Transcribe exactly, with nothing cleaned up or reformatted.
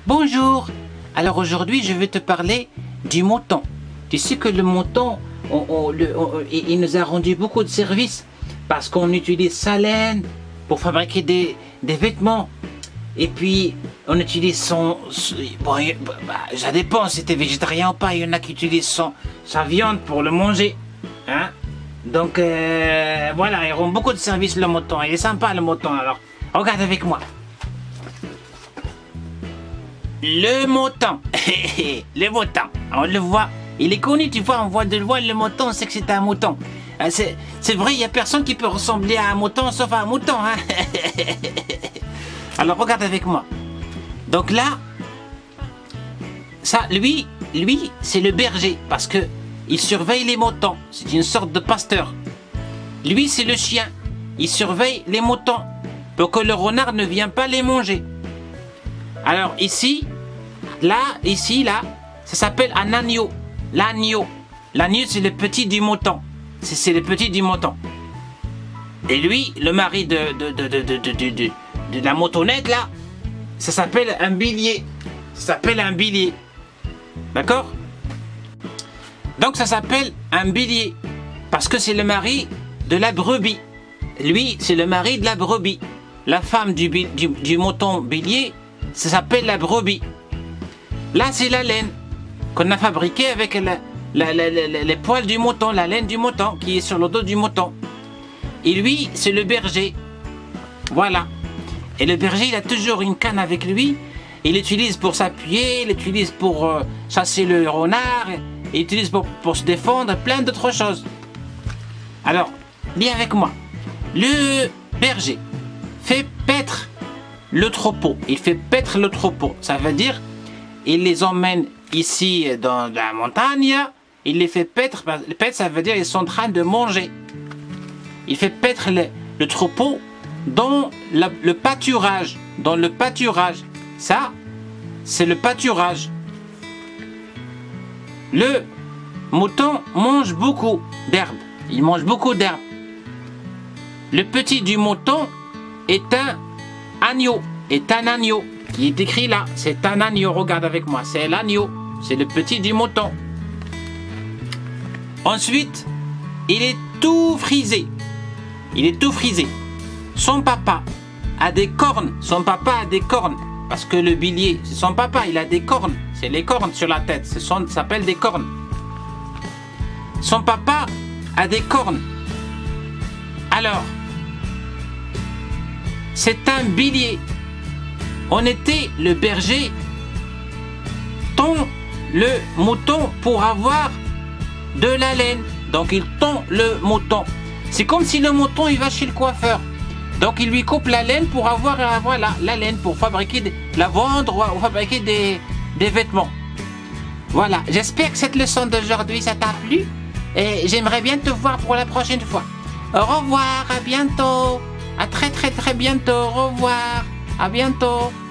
Bonjour. Alors aujourd'hui, je vais te parler du mouton. Tu sais que le mouton, on, on, le, on, il nous a rendu beaucoup de services parce qu'on utilise sa laine pour fabriquer des, des vêtements. Et puis, on utilise son... Bon, bah, ça dépend si tu es végétarien ou pas. Il y en a qui utilisent son, sa viande pour le manger. Hein? Donc, euh, voilà, ils rend beaucoup de services, le mouton. Il est sympa, le mouton. Alors, regarde avec moi. Le mouton. Le mouton. On le voit. Il est connu, tu vois. On voit de loin le mouton, on sait que c'est un mouton. C'est vrai, il n'y a personne qui peut ressembler à un mouton sauf à un mouton. Hein? Alors, regarde avec moi. Donc là, ça, lui, lui, c'est le berger. Parce que il surveille les moutons. C'est une sorte de pasteur. Lui, c'est le chien. Il surveille les moutons pour que le renard ne vienne pas les manger. Alors ici, là, ici, là, ça s'appelle un agneau. L'agneau. L'agneau, c'est le petit du mouton. C'est le petit du mouton. Et lui, le mari de, de, de, de, de, de, de, de, de la moutonnette, là, ça s'appelle un bilier. Ça s'appelle un bilier. D'accord? Donc ça s'appelle un bilier. Parce que c'est le mari de la brebis. Lui, c'est le mari de la brebis. La femme du, du, du mouton bilier, ça s'appelle la brebis. Là, c'est la laine qu'on a fabriquée avec la, la, la, la, les poils du mouton, la laine du mouton qui est sur le dos du mouton. Et lui, c'est le berger. Voilà. Et le berger, il a toujours une canne avec lui. Il l'utilise pour s'appuyer, il l'utilise pour euh, chasser le renard, il l'utilise pour, pour se défendre, plein d'autres choses. Alors, viens avec moi. Le berger fait paître le troupeau. Il fait paître le troupeau. Ça veut dire, il les emmène ici dans la montagne, il les fait paître. Paître, ça veut dire ils sont en train de manger. Il fait paître le, le troupeau dans la, le pâturage. Dans le pâturage. Ça, c'est le pâturage. Le mouton mange beaucoup d'herbe. Il mange beaucoup d'herbe. Le petit du mouton est un agneau. Est un agneau. Qui est écrit là. C'est un agneau. Regarde avec moi. C'est l'agneau. C'est le petit du mouton. Ensuite, il est tout frisé. Il est tout frisé. Son papa a des cornes. Son papa a des cornes. Parce que le bilier, c'est son papa. Il a des cornes. C'est les cornes sur la tête. Ce sont, ça s'appelle des cornes. Son papa a des cornes. Alors, c'est un bilier. En été, le berger tond le mouton pour avoir de la laine. Donc, il tond le mouton. C'est comme si le mouton, il va chez le coiffeur. Donc, il lui coupe la laine pour avoir, euh, voilà, la laine pour fabriquer, des, la vendre ou, ou fabriquer des, des vêtements. Voilà. J'espère que cette leçon d'aujourd'hui, ça t'a plu. Et j'aimerais bien te voir pour la prochaine fois. Au revoir, à bientôt. À très très très bientôt. Au revoir. À bientôt.